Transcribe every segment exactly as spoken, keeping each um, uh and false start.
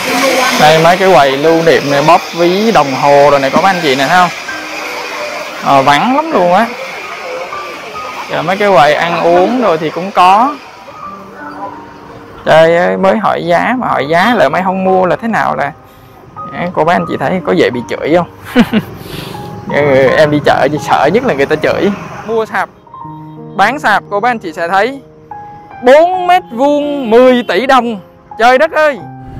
Đây mấy cái quầy lưu niệm này, bóp ví, đồng hồ rồi này có mấy anh chị này thấy không? Ờ, vắng lắm luôn á. Giờ mấy cái quầy ăn uống rồi thì cũng có. Trời ơi, mới hỏi giá mà hỏi giá là mấy không mua là thế nào là cô bác anh chị thấy có dễ bị chửi không? Em đi chợ chỉ sợ nhất là người ta chửi. Mua sạp, bán sạp cô bác anh chị sẽ thấy bốn mét vuông mười tỷ đồng. Trời đất ơi.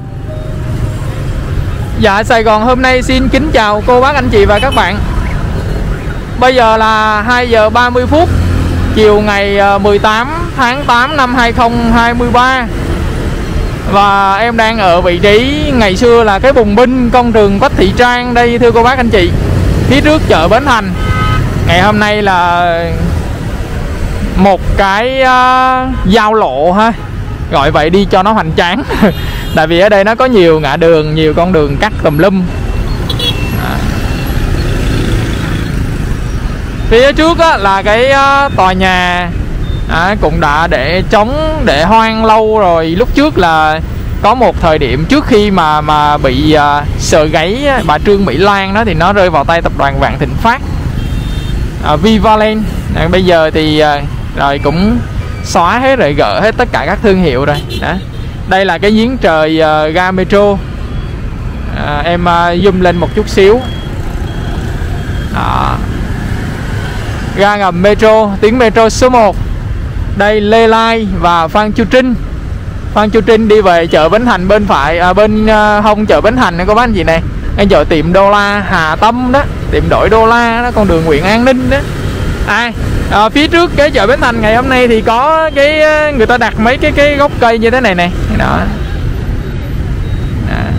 Dạ Sài Gòn hôm nay xin kính chào cô bác anh chị và các bạn. Bây giờ là hai giờ ba mươi phút chiều ngày mười tám tháng tám năm hai nghìn không trăm hai mươi ba. Và em đang ở vị trí ngày xưa là cái bùng binh công trường Quách Thị Trang đây thưa cô bác anh chị. Phía trước chợ Bến Thành. Ngày hôm nay là một cái uh, giao lộ ha, gọi vậy đi cho nó hoành tráng. Tại vì ở đây nó có nhiều ngã đường, nhiều con đường cắt tùm lum. À. Phía trước á, là cái uh, tòa nhà à, cũng đã để trống, để hoang lâu rồi. Lúc trước là có một thời điểm trước khi mà mà bị uh, sờ gáy bà Trương Mỹ Lan đó thì nó rơi vào tay tập đoàn Vạn Thịnh Phát, uh, Vivaland. À, bây giờ thì uh, rồi cũng xóa hết rồi, gỡ hết tất cả các thương hiệu rồi đó. Đây là cái giếng trời uh, ga metro. À, em uh, zoom lên một chút xíu. Đó. Ga ngầm metro, tuyến metro số một. Đây Lê Lai và Phan Chu Trinh. Phan Chu Trinh đi về chợ Bến Thành bên phải, à, bên uh, hông chợ Bến Thành này có bán gì này. Anh chợ tiệm đô la Hà Tâm đó, tiệm đổi đô la đó, con đường Nguyễn An Ninh đó. À, à, phía trước cái chợ Bến Thành ngày hôm nay thì có cái người ta đặt mấy cái cái gốc cây như thế này nè. Đó. À.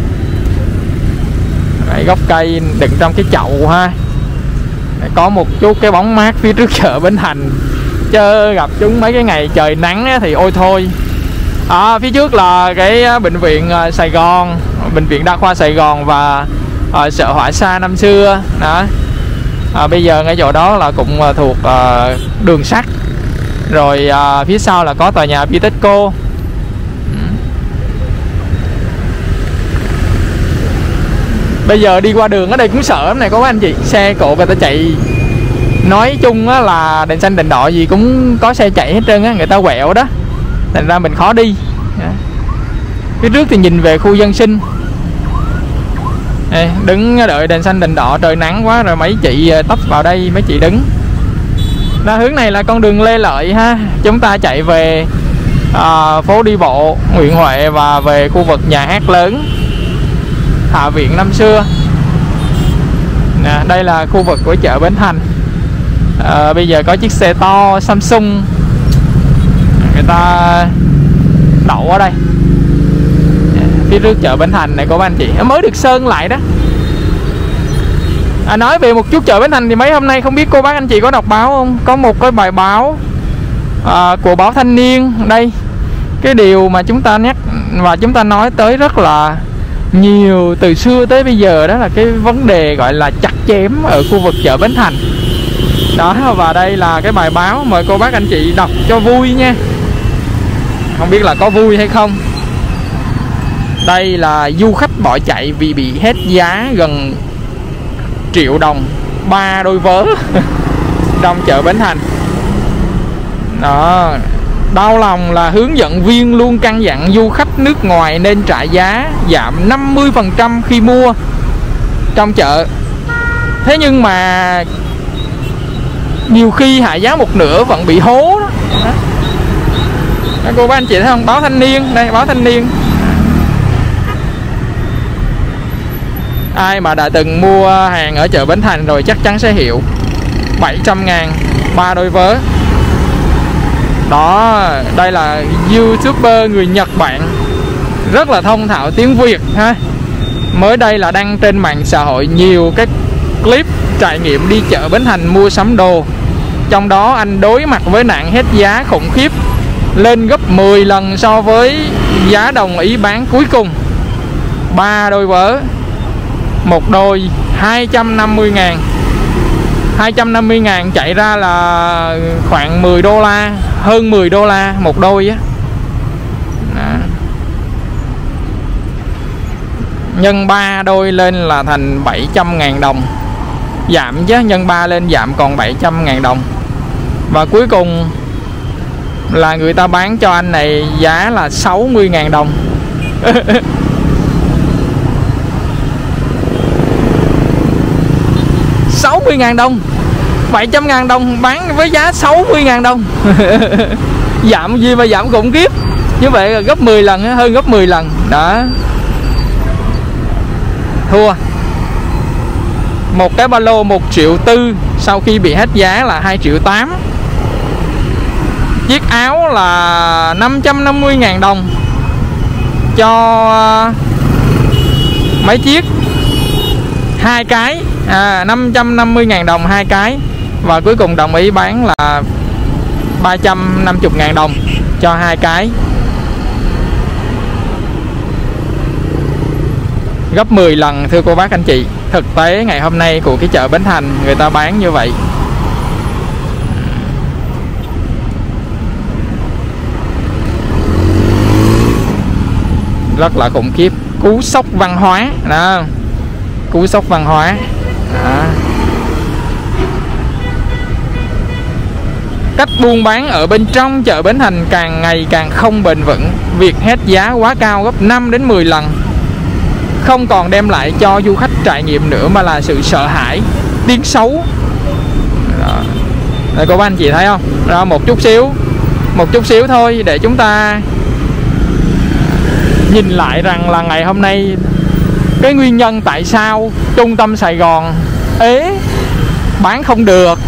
Mấy gốc cây đựng trong cái chậu ha. Có một chút cái bóng mát phía trước chợ Bến Thành. Chứ gặp chúng mấy cái ngày trời nắng thì ôi thôi. À, phía trước là cái bệnh viện Sài Gòn, bệnh viện Đa khoa Sài Gòn và à, chợ Hỏa Sa năm xưa đó. À, bây giờ ngay chỗ đó là cũng thuộc à, đường sắt. Rồi à, phía sau là có tòa nhà Vitexco. Bây giờ đi qua đường ở đây cũng sợ lắm này có mấy anh chị. Xe cộ người ta chạy, nói chung á, là đèn xanh đèn đỏ gì cũng có xe chạy hết trơn á, người ta quẹo đó, thành ra mình khó đi. Phía trước thì nhìn về khu dân sinh. Đây, đứng đợi đèn xanh đèn đỏ, trời nắng quá rồi mấy chị tấp vào đây, mấy chị đứng. Đó, hướng này là con đường Lê Lợi ha. Chúng ta chạy về à, phố đi bộ Nguyễn Huệ và về khu vực nhà hát lớn Hạ Viện năm xưa. Nè, đây là khu vực của chợ Bến Thành. À, bây giờ có chiếc xe to Samsung người ta đậu ở đây. Phía trước chợ Bến Thành này cô bác anh chị, mới được sơn lại đó. À, nói về một chút chợ Bến Thành thì mấy hôm nay không biết cô bác anh chị có đọc báo không? Có một cái bài báo à, của báo Thanh Niên đây. Cái điều mà chúng ta nhắc và chúng ta nói tới rất là nhiều từ xưa tới bây giờ, đó là cái vấn đề gọi là chặt chém ở khu vực chợ Bến Thành. Đó, và đây là cái bài báo, mời cô bác anh chị đọc cho vui nha. Không biết là có vui hay không. Đây là du khách bỏ chạy vì bị hết giá gần triệu đồng ba đôi vớ trong chợ Bến Thành. Đó, đau lòng là hướng dẫn viên luôn căn dặn du khách nước ngoài nên trả giá giảm năm mươi phần trăm khi mua trong chợ. Thế nhưng mà nhiều khi hạ giá một nửa vẫn bị hố đó. Đó, cô bác anh chị thấy không? Báo Thanh Niên, đây báo Thanh Niên. Ai mà đã từng mua hàng ở chợ Bến Thành rồi chắc chắn sẽ hiểu. Bảy trăm ngàn ba đôi vớ. Đó, đây là YouTuber người Nhật Bản, rất là thông thạo tiếng Việt ha. Mới đây là đăng trên mạng xã hội nhiều cái clip trải nghiệm đi chợ Bến Thành mua sắm đồ. Trong đó anh đối mặt với nạn hết giá khủng khiếp, lên gấp mười lần so với giá đồng ý bán cuối cùng. Ba đôi vớ, một đôi hai trăm năm mươi ngàn. Hai trăm năm mươi ngàn chạy ra là khoảng mười đô la, hơn mười đô la một đôi á. Nhân ba đôi lên là thành bảy trăm ngàn đồng. Giảm chứ, nhân ba lên giảm còn bảy trăm ngàn đồng. Và cuối cùng là người ta bán cho anh này giá là sáu mươi ngàn đồng. sáu mươi ngàn đồng, bảy trăm ngàn đồng bán với giá sáu mươi ngàn đồng. Giảm gì mà giảm khủng khiếp. Như vậy là gấp mười lần, hơn gấp mười lần. Đó. Thua. Một cái ba lô một triệu tư, sau khi bị hết giá là hai triệu tám. Chiếc áo là năm trăm năm mươi ngàn đồng cho mấy chiếc, hai cái, à, năm trăm năm mươi ngàn đồng hai cái. Và cuối cùng đồng ý bán là ba trăm năm mươi ngàn đồng cho hai cái. Gấp mười lần thưa cô bác anh chị. Thực tế ngày hôm nay của cái chợ Bến Thành người ta bán như vậy. Rất là khủng khiếp. Cú sốc văn hóa đó. Cú sốc văn hóa đó. Cách buôn bán ở bên trong chợ Bến Thành càng ngày càng không bền vững. Việc hết giá quá cao gấp năm đến mười lần không còn đem lại cho du khách trải nghiệm nữa, mà là sự sợ hãi, tiếng xấu. Đó. Đây cô bác anh chị thấy không? Đó, một chút xíu, một chút xíu thôi để chúng ta nhìn lại rằng là ngày hôm nay cái nguyên nhân tại sao trung tâm Sài Gòn ế, bán không được.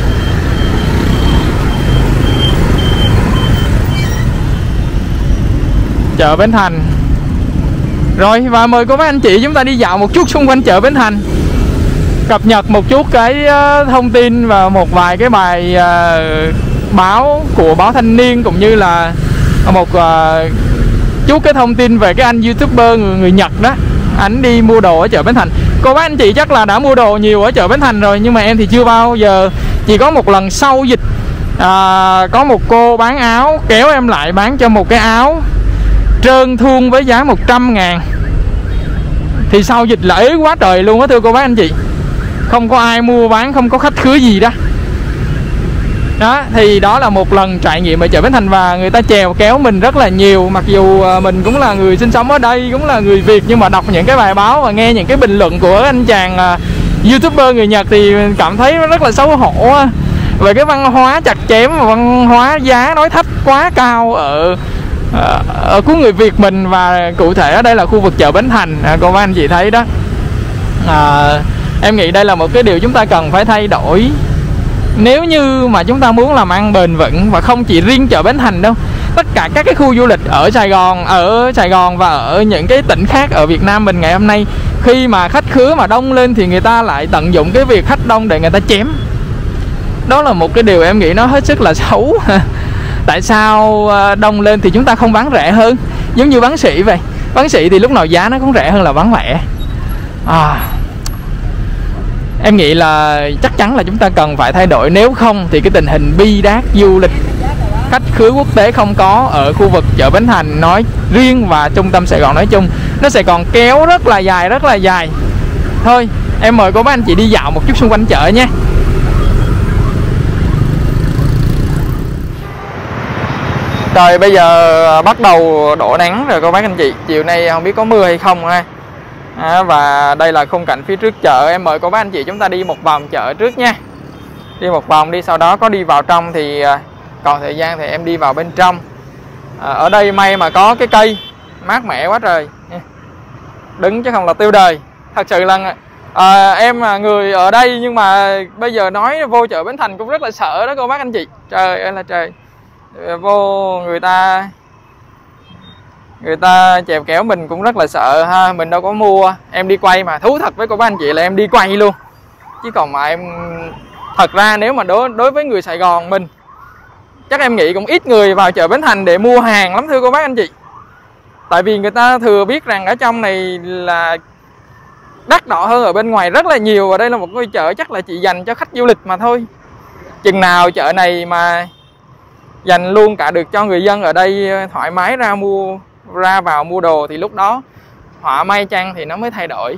Chợ Bến Thành. Rồi, và mời cô bác anh chị chúng ta đi dạo một chút xung quanh chợ Bến Thành, cập nhật một chút cái thông tin và một vài cái bài uh, báo của báo Thanh Niên, cũng như là một uh, chút cái thông tin về cái anh YouTuber người, người Nhật đó. Anh đi mua đồ ở chợ Bến Thành. Cô bác anh chị chắc là đã mua đồ nhiều ở chợ Bến Thành rồi, nhưng mà em thì chưa bao giờ. Chỉ có một lần sau dịch, à, có một cô bán áo kéo em lại bán cho một cái áo trơn thuông với giá một trăm ngàn. Thì sau dịch là ế quá trời luôn á thưa cô bác anh chị. Không có ai mua bán, không có khách khứa gì đó. Đó, thì đó là một lần trải nghiệm ở chợ Bến Thành. Và người ta chèo kéo mình rất là nhiều. Mặc dù mình cũng là người sinh sống ở đây, cũng là người Việt, nhưng mà đọc những cái bài báo và nghe những cái bình luận của anh chàng uh, YouTuber người Nhật thì cảm thấy rất là xấu hổ về cái văn hóa chặt chém và văn hóa giá nói thách quá cao ở ở của người Việt mình. Và cụ thể ở đây là khu vực chợ Bến Thành, à, cô bác anh chị thấy đó. à, Em nghĩ đây là một cái điều chúng ta cần phải thay đổi nếu như mà chúng ta muốn làm ăn bền vững. Và không chỉ riêng chợ Bến Thành đâu, tất cả các cái khu du lịch ở Sài Gòn, ở Sài Gòn và ở những cái tỉnh khác ở Việt Nam mình ngày hôm nay, khi mà khách khứa mà đông lên thì người ta lại tận dụng cái việc khách đông để người ta chém. Đó là một cái điều em nghĩ nó hết sức là xấu. Tại sao đông lên thì chúng ta không bán rẻ hơn, giống như bán sỉ vậy. Bán sỉ thì lúc nào giá nó cũng rẻ hơn là bán lẻ. à, Em nghĩ là chắc chắn là chúng ta cần phải thay đổi. Nếu không thì cái tình hình bi đát du lịch khách khứa quốc tế không có ở khu vực chợ Bến Thành nói riêng và trung tâm Sài Gòn nói chung, nó sẽ còn kéo rất là dài, rất là dài. Thôi em mời cô bác anh chị đi dạo một chút xung quanh chợ nha. Trời bây giờ bắt đầu đổ nắng rồi cô bác anh chị. Chiều nay không biết có mưa hay không ha. À, và đây là khung cảnh phía trước chợ. Em mời cô bác anh chị chúng ta đi một vòng chợ trước nha. Đi một vòng đi, sau đó có đi vào trong thì còn thời gian thì em đi vào bên trong. à, Ở đây may mà có cái cây mát mẻ quá trời, đứng chứ không là tiêu đời. Thật sự là à, em là người ở đây nhưng mà bây giờ nói vô chợ Bến Thành cũng rất là sợ đó cô bác anh chị. Trời ơi là trời. Vô người ta người ta chèo kéo mình cũng rất là sợ ha. Mình đâu có mua, em đi quay mà. Thú thật với cô bác anh chị là em đi quay luôn, chứ còn mà em thật ra nếu mà đối đối với người Sài Gòn mình, chắc em nghĩ cũng ít người vào chợ Bến Thành để mua hàng lắm thưa cô bác anh chị. Tại vì người ta thừa biết rằng ở trong này là đắt đỏ hơn ở bên ngoài rất là nhiều. Và đây là một ngôi chợ chắc là chỉ dành cho khách du lịch mà thôi. Chừng nào chợ này mà dành luôn cả được cho người dân ở đây thoải mái ra mua ra vào mua đồ thì lúc đó họa may chăng thì nó mới thay đổi.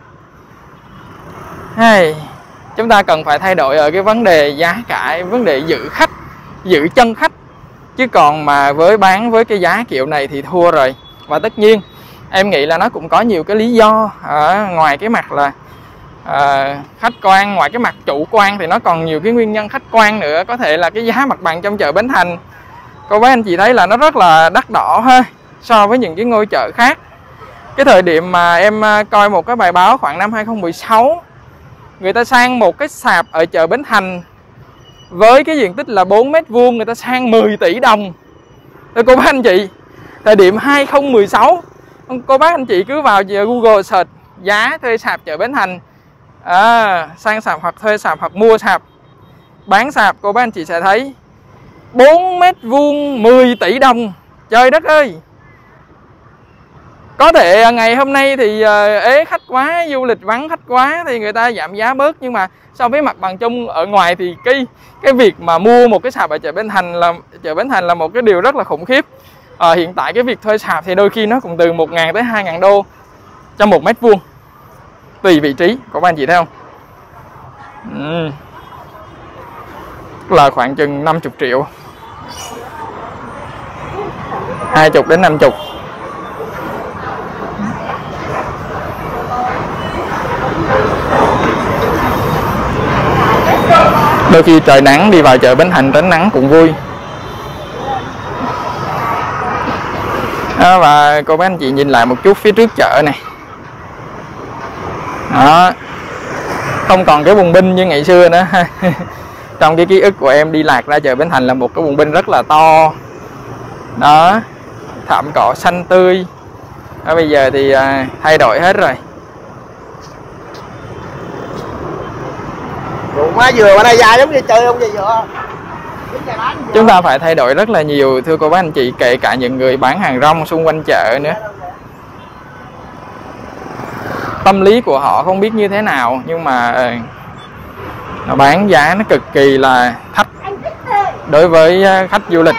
Hey, chúng ta cần phải thay đổi ở cái vấn đề giá cả, vấn đề giữ khách, giữ chân khách. Chứ còn mà với bán với cái giá kiểu này thì thua rồi. Và tất nhiên em nghĩ là nó cũng có nhiều cái lý do. Ở ngoài cái mặt là à, khách quan, ngoài cái mặt chủ quan thì nó còn nhiều cái nguyên nhân khách quan nữa. Có thể là cái giá mặt bằng trong chợ Bến Thành, cô bác anh chị thấy là nó rất là đắt đỏ ha, so với những cái ngôi chợ khác. Cái thời điểm mà em coi một cái bài báo khoảng năm hai không một sáu, người ta sang một cái sạp ở chợ Bến Thành với cái diện tích là bốn mét vuông, người ta sang mười tỷ đồng. Thưa cô bác anh chị, thời điểm hai không một sáu, cô bác anh chị cứ vào Google search giá thuê sạp chợ Bến Thành, à, sang sạp hoặc thuê sạp hoặc mua sạp, bán sạp, cô bác anh chị sẽ thấy bốn mét vuông mười tỷ đồng. Trời đất ơi! Có thể ngày hôm nay thì ế khách quá, du lịch vắng khách quá thì người ta giảm giá bớt, nhưng mà so với mặt bằng chung ở ngoài thì cái cái việc mà mua một cái sạp ở chợ Bến Thành là chợ Bến Thành là một cái điều rất là khủng khiếp. À, hiện tại cái việc thuê sạp thì đôi khi nó cũng từ một ngàn tới hai ngàn đô cho một mét vuông, tùy vị trí, có các anh chị thấy không? Ừ. Là khoảng chừng năm mươi triệu, hai mươi đến năm mươi. Đôi khi trời nắng đi vào chợ Bến Thành tránh nắng cũng vui. Đó, và cô bác anh chị nhìn lại một chút phía trước chợ này. Đó, không còn cái bùng binh như ngày xưa nữa. Trong cái ký ức của em đi lạc ra chợ Bến Thành là một cái bùng binh rất là to. Đó, thảm cỏ xanh tươi. Đó, bây giờ thì à, thay đổi hết rồi. Má dừa ở đây dài giống như chơi không vậy dừa. Chúng ta phải thay đổi rất là nhiều thưa cô bác anh chị, kể cả những người bán hàng rong xung quanh chợ nữa. Tâm lý của họ không biết như thế nào, nhưng mà nó bán giá nó cực kỳ là thấp đối với khách du lịch.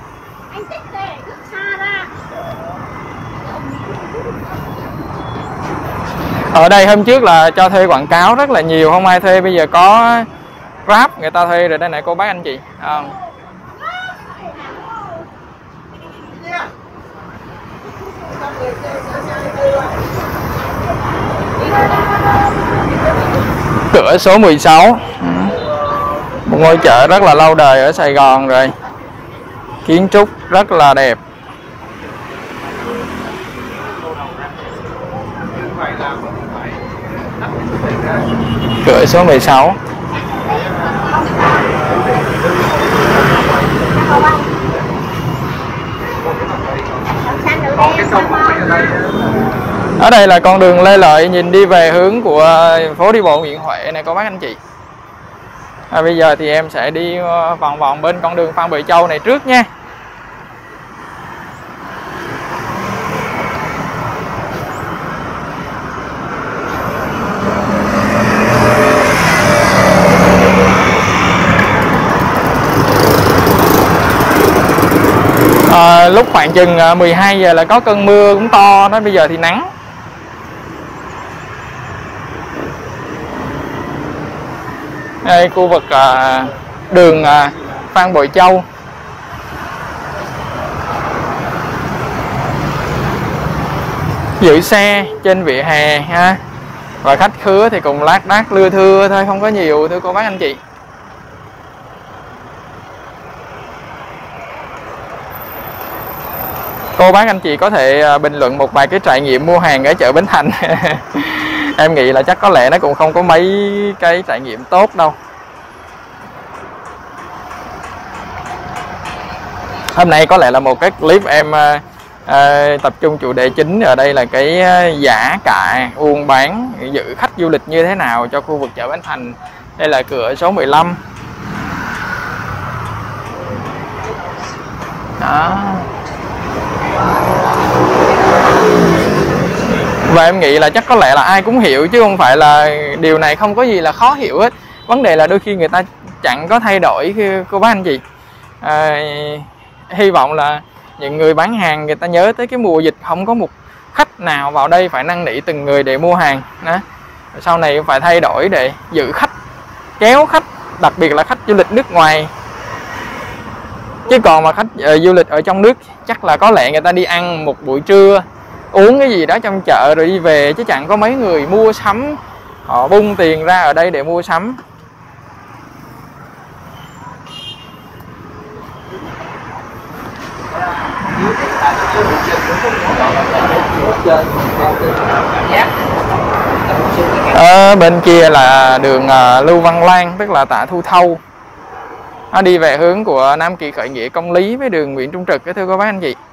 Ở đây hôm trước là cho thuê quảng cáo rất là nhiều, không ai thuê, bây giờ có Grab người ta thuê rồi đây này cô bác anh chị. À. Cửa số mười sáu, một ngôi chợ rất là lâu đời ở Sài Gòn rồi, kiến trúc rất là đẹp. Cửa số mười sáu. Ở đây là con đường Lê Lợi, nhìn đi về hướng của phố đi bộ Nguyễn Huệ này cô bác anh chị. À, bây giờ thì em sẽ đi vòng vòng bên con đường Phan Bội Châu này trước nha. À, lúc khoảng chừng mười hai giờ là có cơn mưa cũng to đó, bây giờ thì nắng. Đây khu vực à, đường à, Phan Bội Châu. Giữ xe trên vỉa hè ha. Và khách khứa thì cùng lác đác lưa thưa thôi, không có nhiều thưa cô bác anh chị. Cô bác anh chị có thể bình luận một vài cái trải nghiệm mua hàng ở chợ Bến Thành. Em nghĩ là chắc có lẽ nó cũng không có mấy cái trải nghiệm tốt đâu. Hôm nay có lẽ là một cái clip em uh, uh, tập trung chủ đề chính ở đây là cái uh, giá cả buôn bán giữ khách du lịch như thế nào cho khu vực chợ Bến Thành. Đây là cửa số mười lăm. Đó. Và em nghĩ là chắc có lẽ là ai cũng hiểu, chứ không phải là điều này không có gì là khó hiểu hết. Vấn đề là đôi khi người ta chẳng có thay đổi cô bác anh chị. À, hy vọng là những người bán hàng người ta nhớ tới cái mùa dịch không có một khách nào vào đây phải năn nỉ từng người để mua hàng đó. Sau này phải thay đổi để giữ khách, kéo khách, đặc biệt là khách du lịch nước ngoài. Chứ còn mà khách uh, du lịch ở trong nước chắc là có lẽ người ta đi ăn một buổi trưa, uống cái gì đó trong chợ rồi đi về, chứ chẳng có mấy người mua sắm, họ bung tiền ra ở đây để mua sắm. Ở bên kia là đường uh, Lưu Văn Lan, tức là Tạ Thu Thâu. Nó đi về hướng của Nam Kỳ Khởi Nghĩa, Công Lý với đường Nguyễn Trung Trực, thưa cô bác anh chị.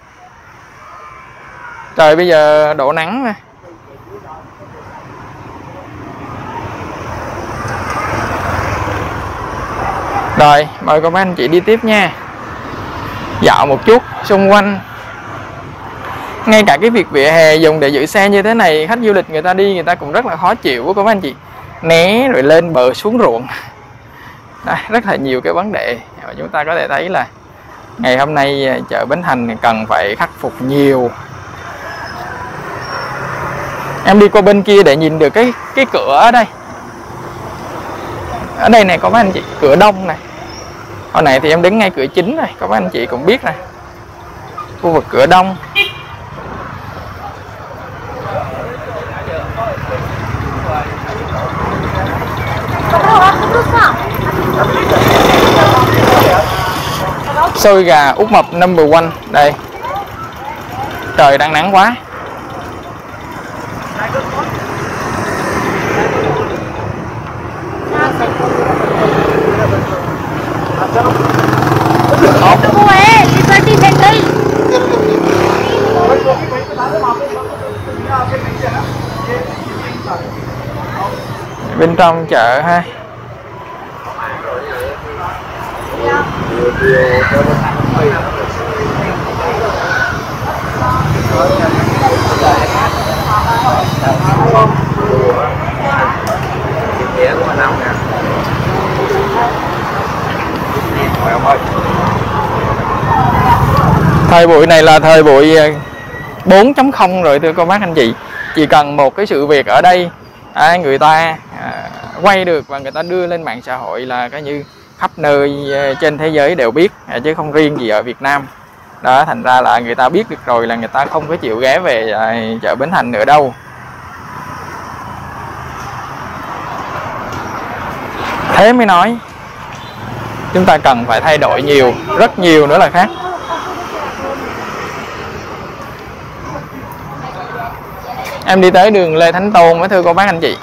Trời bây giờ đổ nắng mà. Rồi, mời cô bác anh chị đi tiếp nha. Dạo một chút xung quanh. Ngay cả cái việc vỉa hè dùng để giữ xe như thế này, khách du lịch người ta đi người ta cũng rất là khó chịu của cô bác anh chị. Né rồi lên bờ xuống ruộng. Đây, rất là nhiều cái vấn đề mà chúng ta có thể thấy là ngày hôm nay chợ Bến Thành cần phải khắc phục nhiều. Em đi qua bên kia để nhìn được cái cái cửa ở đây. Ở đây này có bác anh chị, cửa đông này. Hồi nãy thì em đứng ngay cửa chính rồi, có bác anh chị cũng biết này. Khu vực cửa đông. Xôi gà Út Mập number one. Đây. Trời đang nắng quá. Bên trong chợ ha. Thời buổi này là thời buổi bốn chấm không rồi thưa cô bác anh chị. Chỉ cần một cái sự việc ở đây à, người ta à, quay được và người ta đưa lên mạng xã hội là cái như khắp nơi trên thế giới đều biết, à, chứ không riêng gì ở Việt Nam. Đó, thành ra là người ta biết được rồi là người ta không có chịu ghé về à, chợ Bến Thành nữa đâu. Thế mới nói chúng ta cần phải thay đổi nhiều, rất nhiều nữa là khác. Em đi tới đường Lê Thánh Tôn mới thưa cô bác anh chị.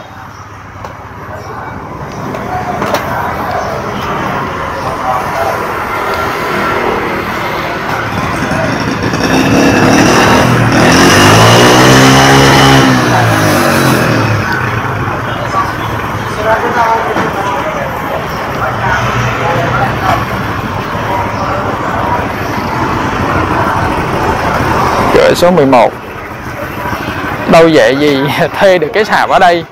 Chợ số mười một. Đâu dễ gì thuê được cái sạp ở đây.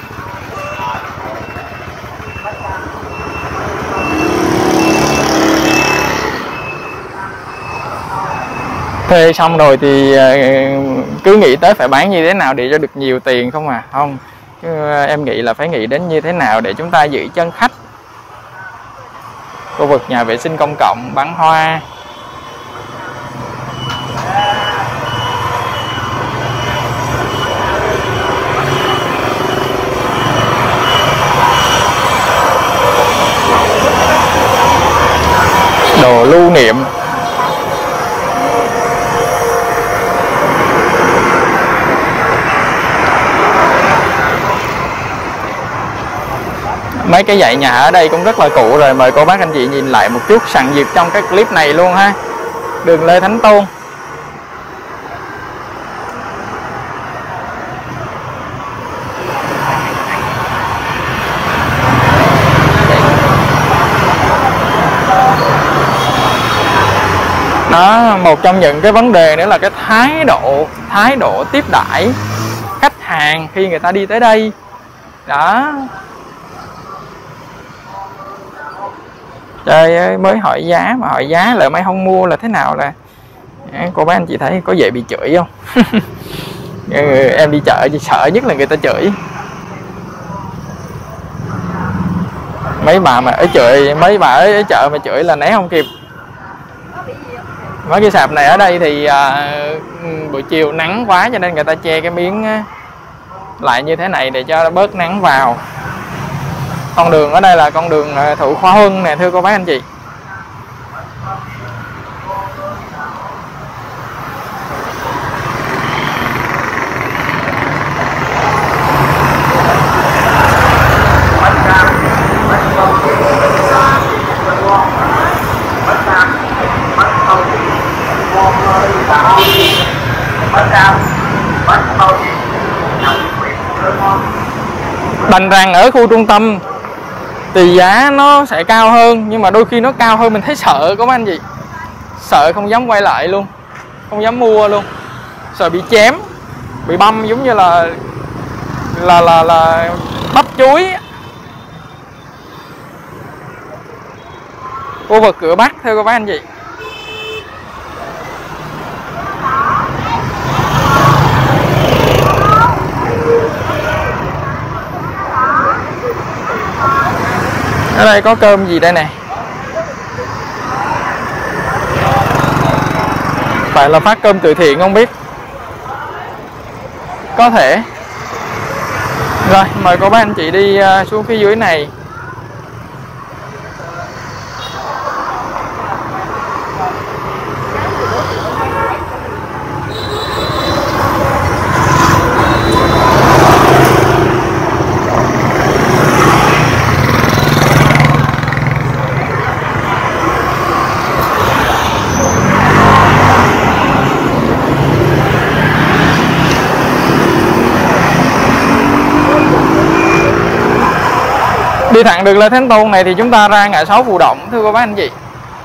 Thuê xong rồi thì cứ nghĩ tới phải bán như thế nào để cho được nhiều tiền không à. Không, em nghĩ là phải nghĩ đến như thế nào để chúng ta giữ chân khách. Khu vực nhà vệ sinh công cộng, bán hoa. Đồ lưu niệm. Mấy cái dãy nhà ở đây cũng rất là cũ rồi. Mời cô bác anh chị nhìn lại một chút sẵn dịp trong cái clip này luôn ha. Đường Lê Thánh Tôn. Đó, một trong những cái vấn đề nữa là cái thái độ thái độ tiếp đãi khách hàng khi người ta đi tới đây. Đó. Trời ơi, mới hỏi giá mà hỏi giá là mấy không mua là thế nào là cô bác anh chị thấy có dễ bị chửi không? Em đi chợ chỉ sợ nhất là người ta chửi. Mấy bà mà ở chợ, mấy bà ở chợ mà chửi là né không kịp. Mấy cái sạp này ở đây thì à, buổi chiều nắng quá cho nên người ta che cái miếng lại như thế này để cho bớt nắng vào. Con đường ở đây là con đường Thụ Khoa Huân nè thưa cô bác anh chị. Đành rằng ở khu trung tâm thì giá nó sẽ cao hơn, nhưng mà đôi khi nó cao hơn mình thấy sợ có mấy anh chị. Sợ không dám quay lại luôn, không dám mua luôn. Sợ bị chém, bị băm giống như là là là là bắp chuối. Khu vực cửa Bắc thưa các bác anh chị. Ở đây có cơm gì đây nè? Phải là phát cơm từ thiện không biết. Có thể. Rồi, mời cô bác anh chị đi xuống phía dưới này. Đi thẳng được Lê Thánh Tôn này thì chúng ta ra ngã sáu Phù Động thưa cô bác anh chị.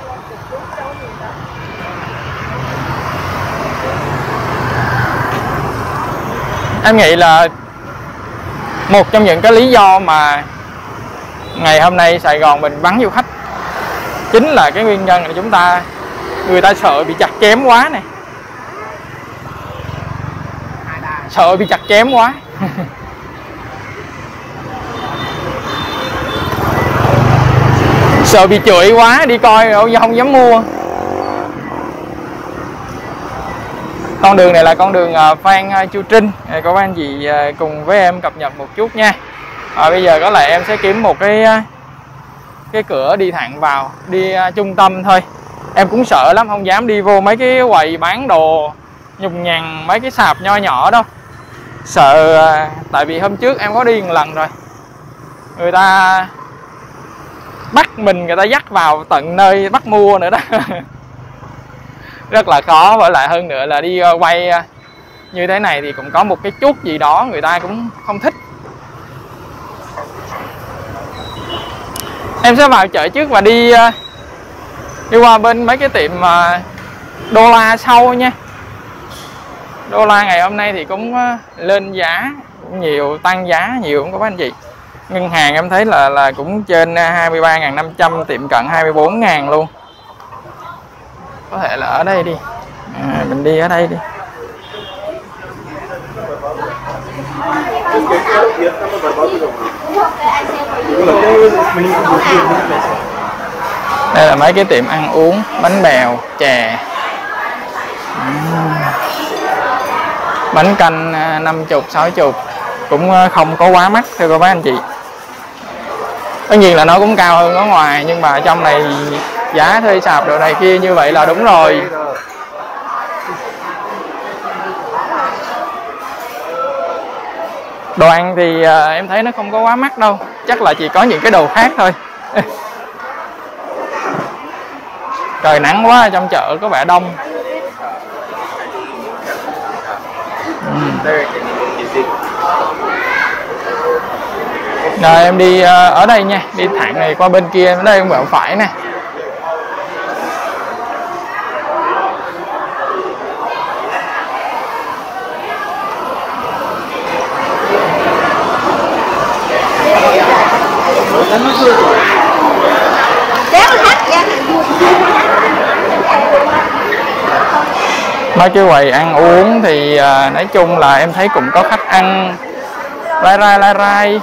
Em nghĩ là một trong những cái lý do mà ngày hôm nay Sài Gòn mình vắng du khách chính là cái nguyên nhân là chúng ta người ta sợ bị chặt chém quá này. Sợ bị chặt chém quá. Sợ bị chửi quá, đi coi rồi không dám mua. Con đường này là con đường Phan Chu Trinh. Các anh chị cùng với em cập nhật một chút nha. À, bây giờ có lẽ em sẽ kiếm một cái cái cửa đi thẳng vào, đi trung tâm thôi. Em cũng sợ lắm, không dám đi vô mấy cái quầy bán đồ nhùng nhằng, mấy cái sạp nho nhỏ đâu. Sợ, tại vì hôm trước em có đi một lần rồi. Người ta bắt mình, người ta dắt vào tận nơi bắt mua nữa đó. Rất là khó, với lại hơn nữa là đi quay như thế này thì cũng có một cái chút gì đó người ta cũng không thích. Em sẽ vào chợ trước và đi đi qua bên mấy cái tiệm đô la sau nha. Đô la ngày hôm nay thì cũng lên giá cũng nhiều, tăng giá nhiều không có các anh chị. Ngân hàng em thấy là là cũng trên hai mươi ba nghìn năm trăm, tiệm cận hai mươi bốn nghìn luôn. Có thể là ở đây đi. À, mình đi ở đây đi. Đây là mấy cái tiệm ăn uống, bánh bèo, chè. Bánh canh năm mươi, sáu mươi cũng không có quá mắc thưa cô bác anh chị. Tất nhiên là nó cũng cao hơn ở ngoài, nhưng mà ở trong này giá thuê sạp đồ này kia như vậy là đúng rồi. Đồ ăn thì em thấy nó không có quá mắc đâu, chắc là chỉ có những cái đồ khác thôi. Trời nắng quá, trong chợ có vẻ đông. Rồi em đi ở đây nha, đi thẳng này qua bên kia, ở đây em quẹo phải nè. Mấy cái quầy ăn uống thì à, nói chung là em thấy cũng có khách ăn lai rai lai rai.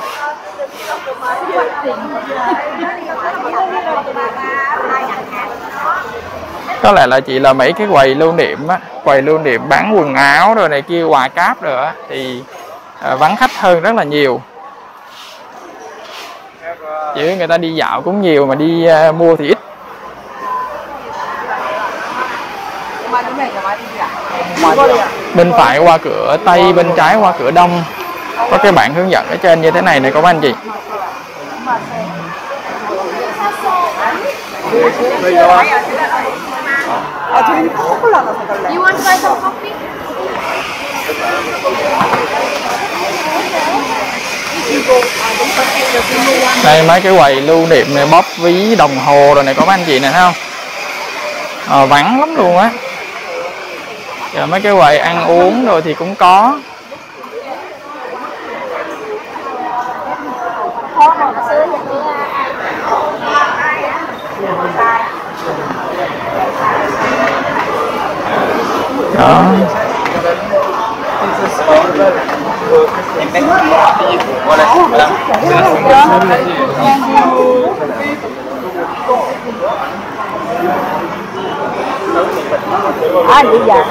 Có lẽ là chỉ là mấy cái quầy lưu niệm á, quầy lưu niệm bán quần áo rồi này kia, quà cáp rồi á thì à, vắng khách hơn rất là nhiều. Chứ người ta đi dạo cũng nhiều mà đi uh, mua thì ít. Bên phải qua cửa Tây, bên trái qua cửa Đông. Có cái bảng hướng dẫn ở trên như thế này này các anh chị. You want to buy some coffee? Đây mấy cái quầy lưu niệm này, bóp ví, đồng hồ rồi này có mấy anh chị này thấy không? À, vắng lắm luôn á. Giờ mấy cái quầy ăn uống rồi thì cũng có. Đó. À vậy giờ.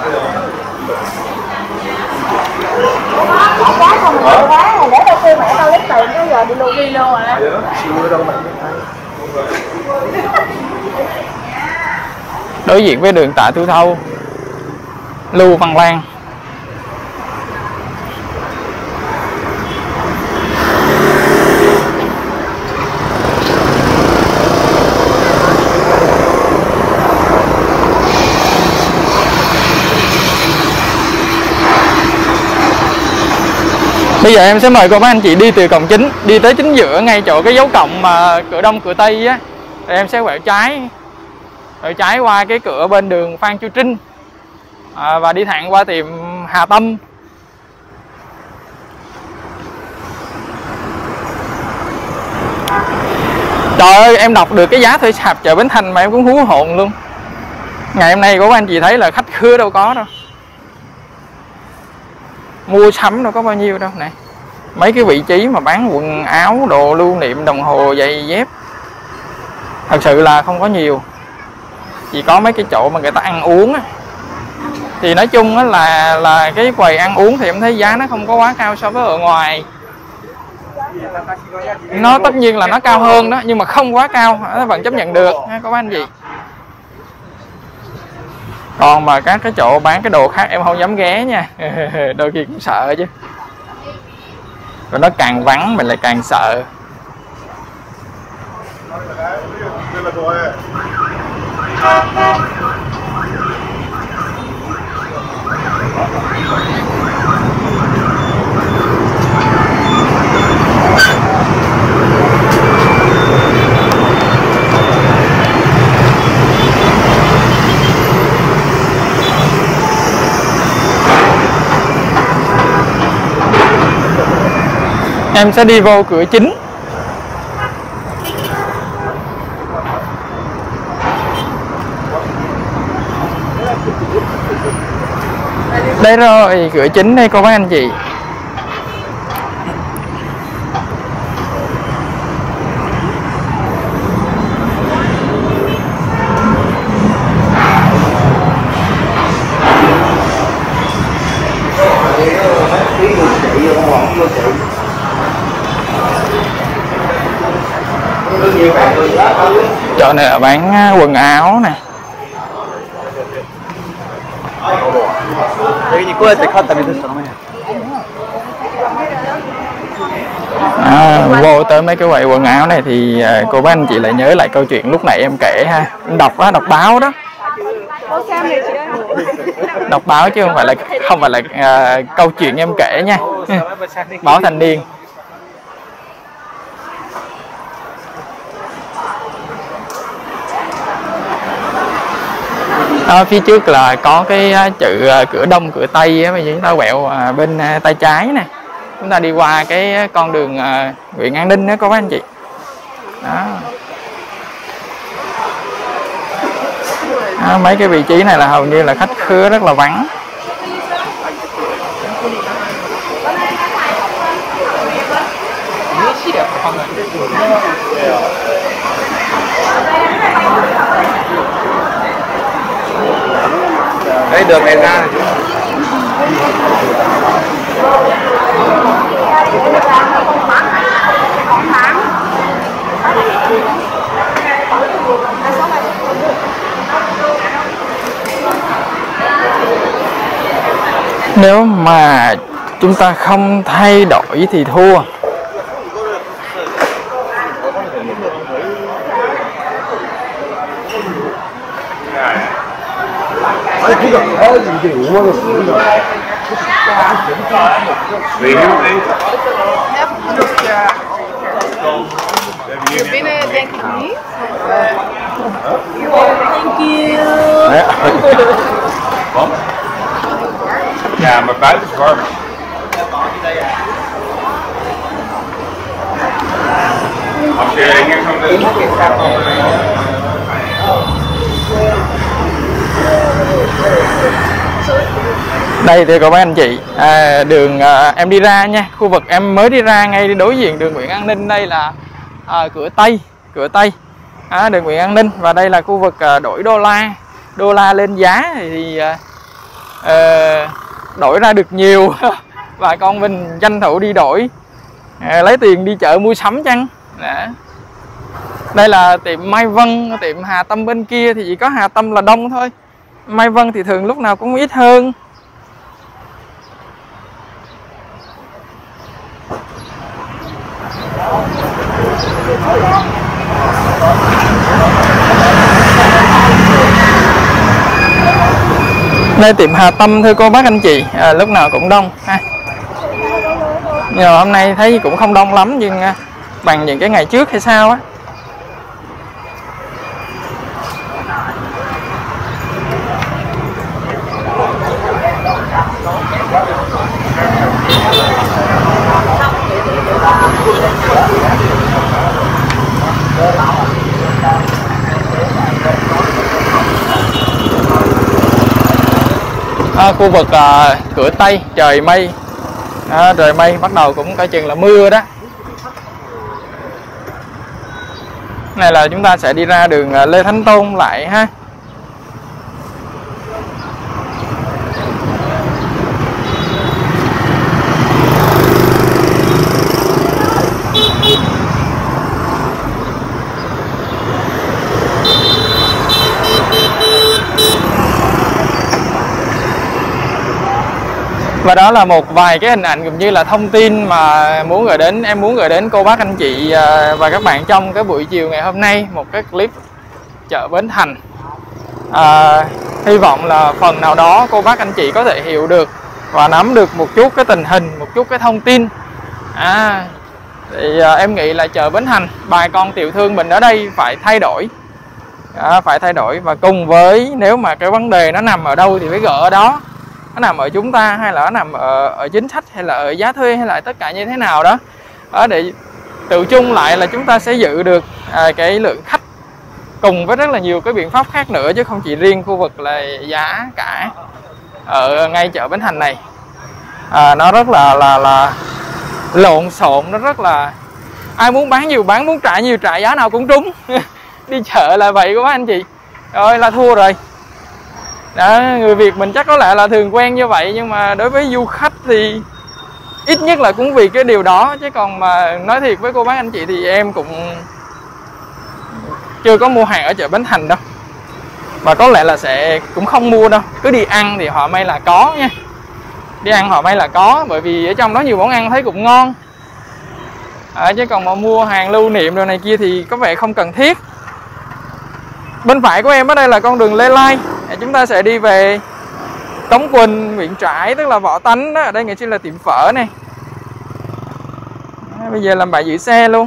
Quá không được quá rồi, để tao kêu mẹ tao lấy tiền cái giờ đi luôn đi luôn rồi. Đối diện với đường Tạ Thu Thâu, Lưu Văn Lan. Bây giờ em sẽ mời cô bác anh chị đi từ cổng chính đi tới chính giữa, ngay chỗ cái dấu cộng mà cửa Đông cửa Tây á. Rồi em sẽ quẹo trái, quẹo trái qua cái cửa bên đường Phan Chu Trinh à, và đi thẳng qua tiệm Hà Tâm. Trời ơi, em đọc được cái giá thuê sạp chợ Bến Thành mà em cũng hú hồn luôn. Ngày hôm nay của các anh chị thấy là khách khứa đâu có đâu, mua sắm đâu có bao nhiêu đâu nè. Mấy cái vị trí mà bán quần áo, đồ lưu niệm, đồng hồ, giày dép thật sự là không có nhiều. Chỉ có mấy cái chỗ mà người ta ăn uống á. Thì nói chung á là là cái quầy ăn uống thì em thấy giá nó không có quá cao so với ở ngoài. Nó tất nhiên là nó cao hơn đó, nhưng mà không quá cao, nó vẫn chấp nhận được ha các anh chị. Còn mà các cái chỗ bán cái đồ khác em không dám ghé nha. Đôi khi cũng sợ chứ. Rồi nó càng vắng mình lại càng sợ. Em sẽ đi vô cửa chính. Đây rồi, cửa chính đây cô bác anh chị. Chỗ này là bán quần áo nè. À, vô tới mấy cái quầy quần áo này thì cô bác anh chị lại nhớ lại câu chuyện lúc nãy em kể ha. Đọc á, đọc báo đó. Đọc báo chứ không phải là không phải là uh, câu chuyện em kể nha. Báo Thanh Niên. Đó, phía trước là có cái chữ cửa Đông cửa Tây á, bây giờ chúng ta quẹo bên tay trái nè, chúng ta đi qua cái con đường Nguyễn An Ninh đó có các anh chị. Đó. À, mấy cái vị trí này là hầu như là khách khứa rất là vắng. Đây đường này ra nếu mà chúng ta không thay đổi thì thua. Yeah, my bag is garbage. Okay, here comes the... Đây thì các bác anh chị, à, đường à, em đi ra nha, khu vực em mới đi ra ngay đối diện đường Nguyễn An Ninh, đây là à, cửa Tây, cửa Tây, à, đường Nguyễn An Ninh, và đây là khu vực à, đổi đô la, đô la lên giá thì à, à, đổi ra được nhiều và con mình tranh thủ đi đổi, à, lấy tiền đi chợ mua sắm chăng. Đã. Đây là tiệm Mai Vân, tiệm Hà Tâm bên kia thì chỉ có Hà Tâm là đông thôi, Mai Vân thì thường lúc nào cũng ít hơn. Đây tiệm Hà Tâm thưa cô bác anh chị, à, lúc nào cũng đông ha. Nhưng hôm nay thấy cũng không đông lắm, nhưng à, bằng những cái ngày trước hay sao á. À, khu vực à, cửa Tây trời mây, à, trời mây bắt đầu cũng coi chừng là mưa đó. Này là chúng ta sẽ đi ra đường à, Lê Thánh Tôn lại ha. Và đó là một vài cái hình ảnh cũng như là thông tin mà muốn gửi đến em muốn gửi đến cô bác anh chị và các bạn trong cái buổi chiều ngày hôm nay, một cái clip chợ Bến Thành. À, hy vọng là phần nào đó cô bác anh chị có thể hiểu được và nắm được một chút cái tình hình, một chút cái thông tin. À, thì à, em nghĩ là chợ Bến Thành, bà con tiểu thương mình ở đây phải thay đổi, à, phải thay đổi, và cùng với nếu mà cái vấn đề nó nằm ở đâu thì phải gỡ ở đó. Nó nằm ở chúng ta hay là nó nằm ở, ở chính sách hay là ở giá thuê hay là tất cả như thế nào đó, đó để tự chung lại là chúng ta sẽ giữ được à, cái lượng khách cùng với rất là nhiều cái biện pháp khác nữa, chứ không chỉ riêng khu vực là giá cả ở ngay chợ Bến Thành này. À, nó rất là là là lộn xộn, nó rất là ai muốn bán nhiều bán, muốn trả nhiều trả, giá nào cũng trúng. Đi chợ là vậy của các anh chị, rồi là thua rồi. Đó, người Việt mình chắc có lẽ là thường quen như vậy, nhưng mà đối với du khách thì ít nhất là cũng vì cái điều đó, chứ còn mà nói thiệt với cô bác anh chị thì em cũng chưa có mua hàng ở chợ Bến Thành đâu, và có lẽ là sẽ cũng không mua đâu. Cứ đi ăn thì họ may là có nha, đi ăn họ may là có, bởi vì ở trong đó nhiều món ăn thấy cũng ngon, à, chứ còn mà mua hàng lưu niệm đồ này kia thì có vẻ không cần thiết. Bên phải của em ở đây là con đường Lê Lai, chúng ta sẽ đi về Cống Quỳnh, Nguyễn Trãi, tức là Võ Tánh đó. Ở đây ngày xưa là tiệm phở này, à, bây giờ làm bãi giữ xe luôn.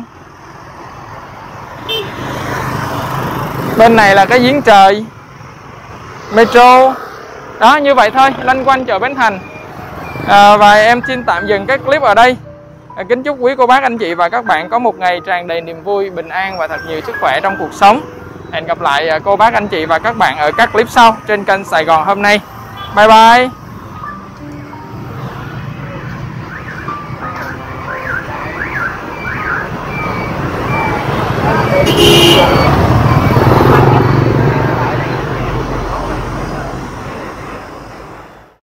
Bên này là cái giếng trời Metro. Đó, như vậy thôi, lanh quanh chợ Bến Thành. à, Và em xin tạm dừng cái clip ở đây. à, Kính chúc quý cô bác anh chị và các bạn có một ngày tràn đầy niềm vui, bình an và thật nhiều sức khỏe trong cuộc sống. Hẹn gặp lại cô bác anh chị và các bạn ở các clip sau trên kênh Sài Gòn hôm nay. Bye bye.